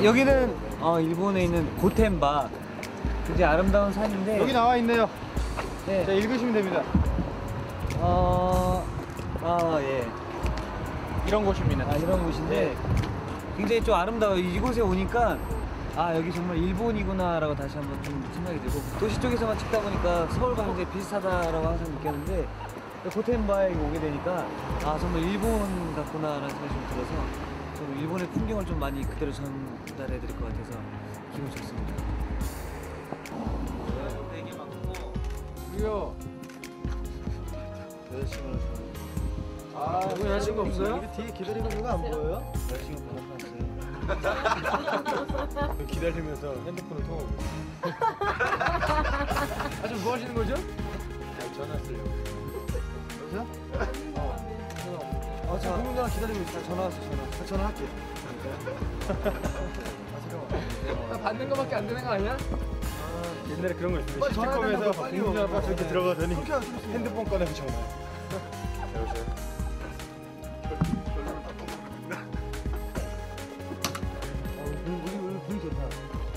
여기는 일본에 있는 고텐바, 굉장히 아름다운 산인데 여기 나와 있네요. 네. 자, 읽으시면 됩니다. 예. 이런 곳입니다. 이런 곳인데 굉장히 좀 아름다워요. 이곳에 오니까 여기 정말 일본이구나 라고 다시 한번 좀 생각이 들고, 도시 쪽에서만 찍다 보니까 서울과 굉장히 비슷하다라고 항상 느꼈는데 고텐바에 오게 되니까 정말 일본 같구나 라는 생각이 좀 들어서 좀 일본의 풍경을 좀 많이 그대로 전달해 드릴 것 같아서 기분 좋습니다. 되게 많고 그리고 여자친구랑 누구 여자친구 없어요? 우리 뒤에 기다리는 누가 안 보여요? 여자친구 만났어요. 기다리면서 핸드폰을 통화하고 지금 뭐 하시는 거죠? 전화 쓰려고. 여보세요? 저 누군가 기다리고 있어요. 전화 왔어. 전화할게요. 받는 거밖에 안 되는 거 아니야? 옛날에 그런 거 있었는데 시티콤에서 공중전화 저렇게 들어가더니 핸드폰 꺼내서 전화. 여보세요? 우리 분위기 좋다.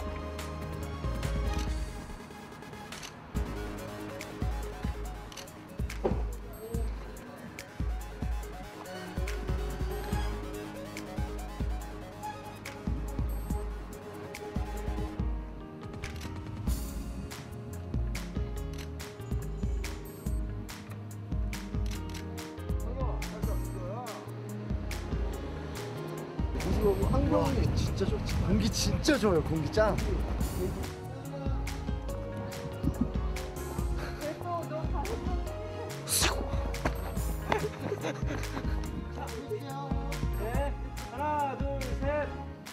환경이 진짜 좋지. 공기 진짜 좋아요. 공기 짱. 네, 하나, 둘, 셋.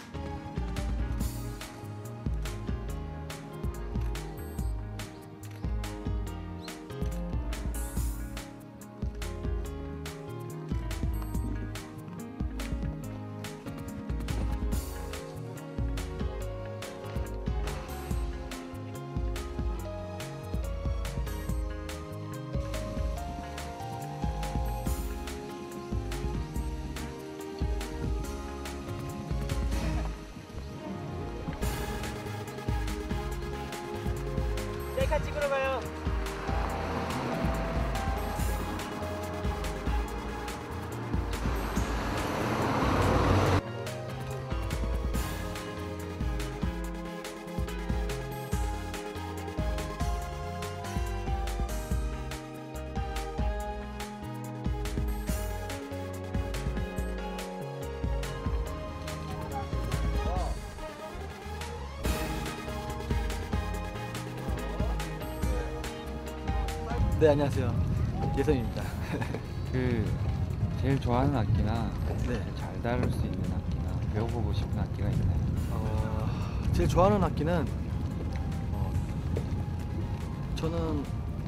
셀카 찍으러 가요. 네, 안녕하세요. 예선입니다. 제일 좋아하는 악기나 네. 잘 다룰 수 있는 악기나 배워보고 싶은 악기가 있나요? 제일 좋아하는 악기는 저는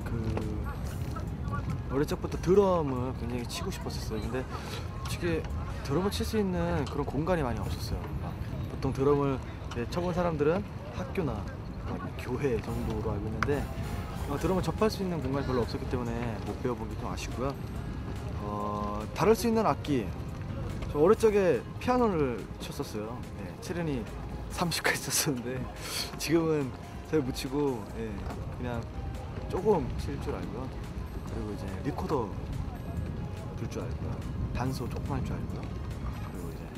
어릴 적부터 드럼을 굉장히 치고 싶었었어요. 근데 솔직히 드럼을 칠 수 있는 그런 공간이 많이 없었어요. 보통 드럼을 쳐본 사람들은 학교나 교회 정도로 알고 있는데 드럼을 접할 수 있는 공간이 별로 없었기 때문에 못 배워본 게 좀 아쉽고요. 다룰 수 있는 악기, 저 어릴 적에 피아노를 쳤었어요. 체르니 30까지 쳤었는데 지금은 잘 못 치고 그냥 조금 칠 줄 알고요. 그리고 이제 리코더 둘 줄 알고요. 단소 조금 할 줄 알고요. 그리고 이제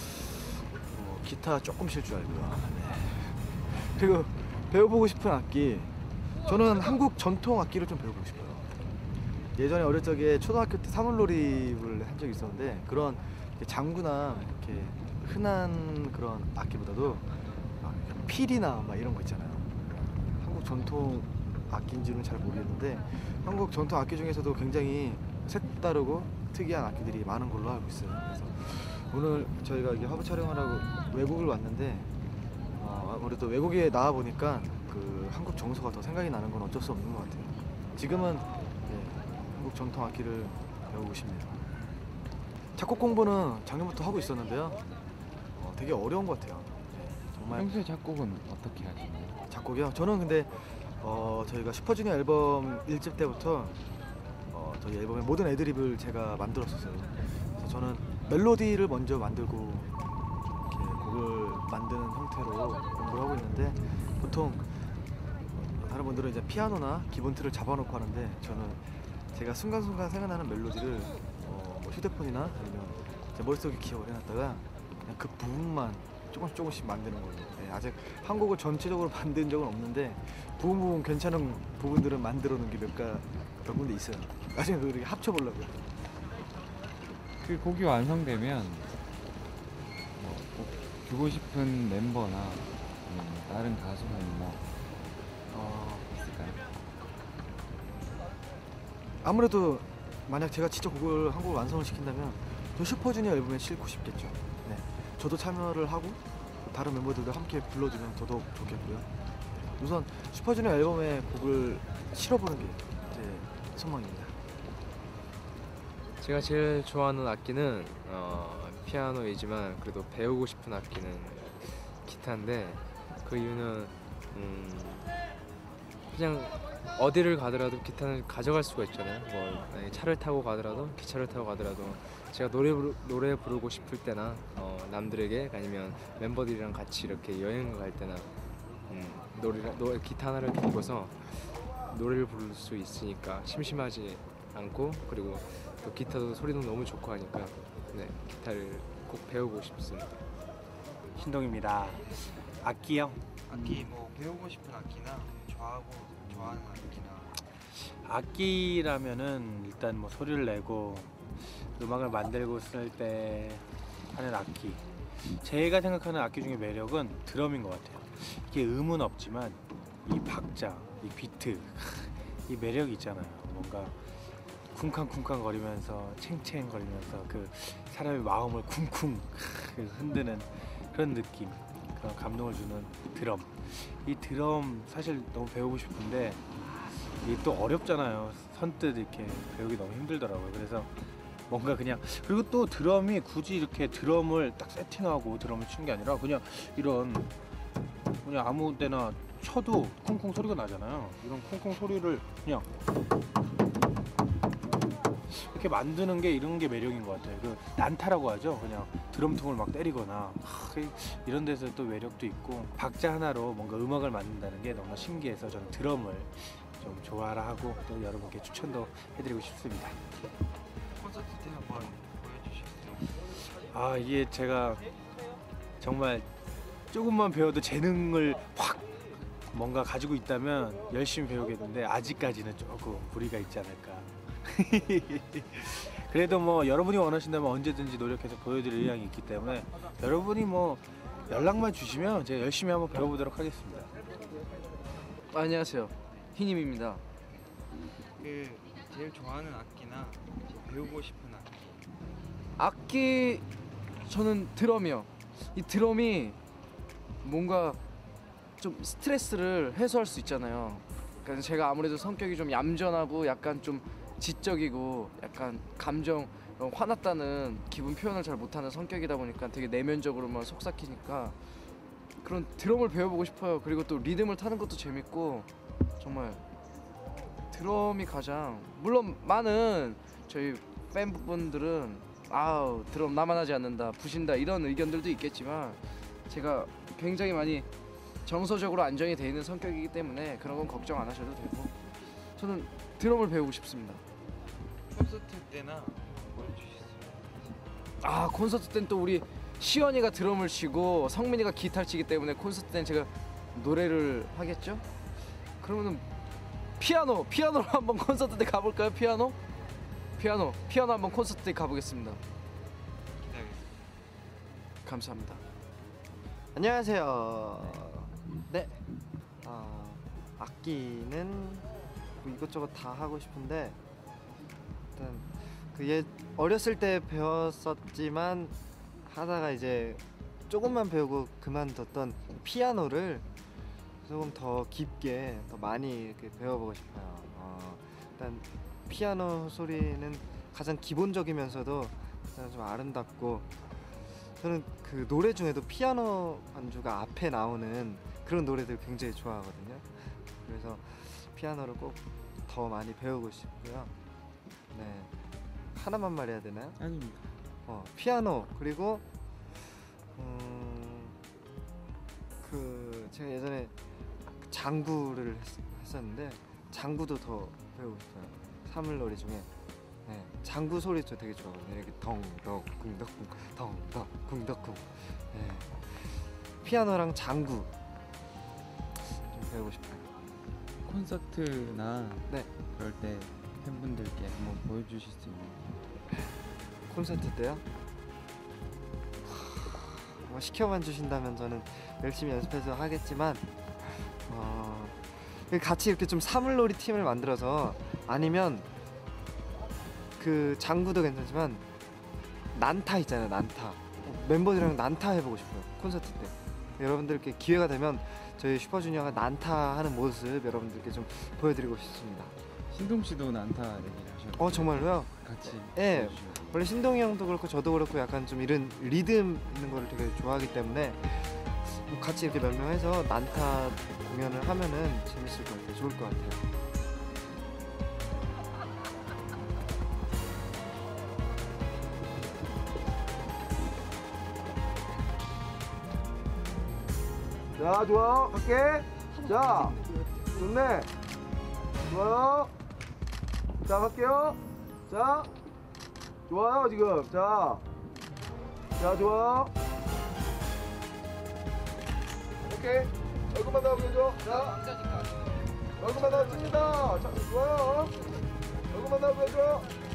기타 조금 칠 줄 알고요. 그리고 배워보고 싶은 악기, 저는 한국 전통 악기를 좀 배워보고 싶어요. 예전에 어릴 적에 초등학교 때 사물놀이를 한 적이 있었는데, 그런 장구나 이렇게 흔한 그런 악기보다도 필이나 막 이런 거 있잖아요. 한국 전통 악기인지는 잘 모르겠는데 한국 전통 악기 중에서도 굉장히 색다르고 특이한 악기들이 많은 걸로 알고 있어요. 그래서 오늘 저희가 이게 화보 촬영을 하고 외국을 왔는데 아무래도 외국에 나와 보니까 한국 정서가 더 생각이 나는 건 어쩔 수 없는 것 같아요. 지금은 한국 전통 악기를 배우고 싶네요. 작곡 공부는 작년부터 하고 있었는데요. 되게 어려운 것 같아요. 정말. 평소에 작곡은 어떻게 하시나요? 작곡이요? 저는 근데 저희가 슈퍼주니어 앨범 1집 때부터 저희 앨범의 모든 애드립을 제가 만들었었어요. 그래서 저는 멜로디를 먼저 만들고 이렇게 곡을 곡을 만드는 형태로 연구를 하고 있는데 보통 다른 분들은 이제 피아노나 기본 틀을 잡아놓고 하는데 저는 제가 순간순간 생각나는 멜로디를 뭐 휴대폰이나 아니면 제 머릿속에 기억을 해놨다가 그냥 그 부분만 조금씩 만드는 거예요. 네, 아직 한 곡을 전체적으로 만든 적은 없는데 부분 괜찮은 부분들은 만들어 놓은 게 몇 군데 있어요. 나중에 그걸 이렇게 합쳐보려고요. 그 곡이 완성되면 꼭 주고 싶은 멤버나 아니면 다른 가수 멤버 있을까요? 아무래도 만약 제가 직접 곡을 한 곡을 완성을 시킨다면 또 슈퍼주니어 앨범에 싣고 싶겠죠. 네, 저도 참여를 하고 다른 멤버들도 함께 불러주면 더더욱 좋겠고요. 우선 슈퍼주니어 앨범에 곡을 실어보는 게 제 소망입니다. 제가 제일 좋아하는 악기는 피아노이지만 그래도 배우고 싶은 악기는 기타인데 그 이유는 그냥 어디를 가더라도 기타는 가져갈 수가 있잖아요. 뭐 만약에 차를 타고 가더라도 기차를 타고 가더라도 제가 노래 부르고 싶을 때나 남들에게 아니면 멤버들이랑 같이 이렇게 여행을 갈 때나 기타 하나를 들고서 노래를 부를 수 있으니까 심심하지 않고 그리고 또 기타도 소리도 너무 좋고 하니까 네, 기타를 꼭 배우고 싶습니다. 신동입니다. 악기요? 악기 뭐 배우고 싶은 악기나 좋아하는 악기나. 악기라면은 일단 뭐 소리를 내고 음악을 만들고 쓸 때 하는 악기. 제가 생각하는 악기 중에 매력은 드럼인 것 같아요. 이게 음은 없지만 이 박자, 이 비트, 이 매력이 있잖아요. 뭔가 쿵쾅쿵쾅 거리면서 챙챙 거리면서 그 사람의 마음을 쿵쿵 흔드는 그런 느낌, 그런 감동을 주는 드럼. 이 드럼 사실 너무 배우고 싶은데 이게 또 어렵잖아요. 선뜻 이렇게 배우기 너무 힘들더라고요. 그래서 뭔가 그냥, 그리고 또 드럼이 굳이 이렇게 드럼을 딱 세팅하고 드럼을 치는 게 아니라 그냥 이런 그냥 아무 데나 쳐도 쿵쿵 소리가 나잖아요. 이런 쿵쿵 소리를 그냥 이렇게 만드는 게, 이런 게 매력인 것 같아요. 그 난타라고 하죠. 그냥 드럼통을 막 때리거나 이런 데서 또 매력도 있고, 박자 하나로 뭔가 음악을 만든다는 게 너무 신기해서 저는 드럼을 좀 좋아라 하고 또 여러분께 추천도 해드리고 싶습니다. 콘서트 때 한번 보여주시겠어요? 아, 이게 제가 정말 조금만 배워도 재능을 확 뭔가 가지고 있다면 열심히 배우겠는데 아직까지는 조금 무리가 있지 않을까. 그래도 뭐 여러분이 원하신다면 언제든지 노력해서 보여드릴 의향이 있기 때문에 여러분이 뭐 연락만 주시면 제가 열심히 한번 배워보도록 하겠습니다. 안녕하세요, 희님입니다. 그 제일 좋아하는 악기나 배우고 싶은 악기. 악기 저는 드럼이요. 이 드럼이 뭔가 좀 스트레스를 해소할 수 있잖아요. 그러니까 제가 아무래도 성격이 좀 얌전하고 약간 좀 지적이고 약간 감정 화났다는 기분 표현을 잘 못하는 성격이다 보니까 되게 내면적으로만 속삭이니까 그런 드럼을 배워보고 싶어요. 그리고 또 리듬을 타는 것도 재밌고 정말 드럼이 가장, 물론 많은 저희 팬분들은 아우 드럼 나만 하지 않는다, 부신다 이런 의견들도 있겠지만 제가 굉장히 많이 정서적으로 안정이 돼 있는 성격이기 때문에 그런 건 걱정 안 하셔도 되고 저는 드럼을 배우고 싶습니다. 콘서트 때나 보여주시겠어요? 아, 콘서트 때는 또 우리 시연이가 드럼을 치고 성민이가 기타를 치기 때문에 콘서트 때는 제가 노래를 하겠죠? 그러면은 피아노로 한번 콘서트 때 가볼까요? 피아노 한번 콘서트 때 가보겠습니다. 기대하겠습니다. 감사합니다. 안녕하세요. 네. 악기는 뭐 이것저것 다 하고 싶은데 일단 어렸을 때 배웠었지만 하다가 이제 조금만 배우고 그만뒀던 피아노를 조금 더 깊게 더 많이 이렇게 배워보고 싶어요. 일단 피아노 소리는 가장 기본적이면서도 좀 아름답고, 저는 그 노래 중에도 피아노 반주가 앞에 나오는 그런 노래들 굉장히 좋아하거든요. 그래서 피아노를 꼭 더 많이 배우고 싶고요. 네, 하나만 말해야 되나요? 아닙니다. 피아노, 그리고 제가 예전에 장구를 했었는데 장구도 더 배우고 싶어요. 사물놀이 중에 장구 소리 저 되게 좋아하거든요. 이렇게 덩덕 궁덕궁 덩덕 궁덕궁. 피아노랑 장구 좀 배우고 싶어요. 콘서트나 네. 그럴 때 팬분들께 한번 보여주실 수 있는 콘서트 때요? 뭐 시켜만 주신다면 저는 열심히 연습해서 하겠지만 같이 이렇게 좀 사물놀이 팀을 만들어서 아니면 그 장구도 괜찮지만 난타 있잖아요. 난타 멤버들이랑 난타 해보고 싶어요. 콘서트 때 여러분들께 기회가 되면 저희 슈퍼주니어가 난타 하는 모습 여러분들께 좀 보여드리고 싶습니다. 신동 씨도 난타 얘기를 하셨는데 정말로요? 같이 네. 보여주시면. 원래 신동이 형도 그렇고 저도 그렇고 약간 좀 이런 리듬 있는 거를 되게 좋아하기 때문에 같이 이렇게 몇 명 해서 난타 공연을 하면은 재밌을 것 같아요. 좋을 것 같아요. 자, 좋아. 갈게. 자, 좋네. 좋아요. 자, 갈게요. 자, 좋아요 지금. 자, 좋아. 오케이. 얼굴만 더 보여줘. 자, 얼굴만 더 찍는다. 자, 좋아요. 얼굴만 더 보여줘.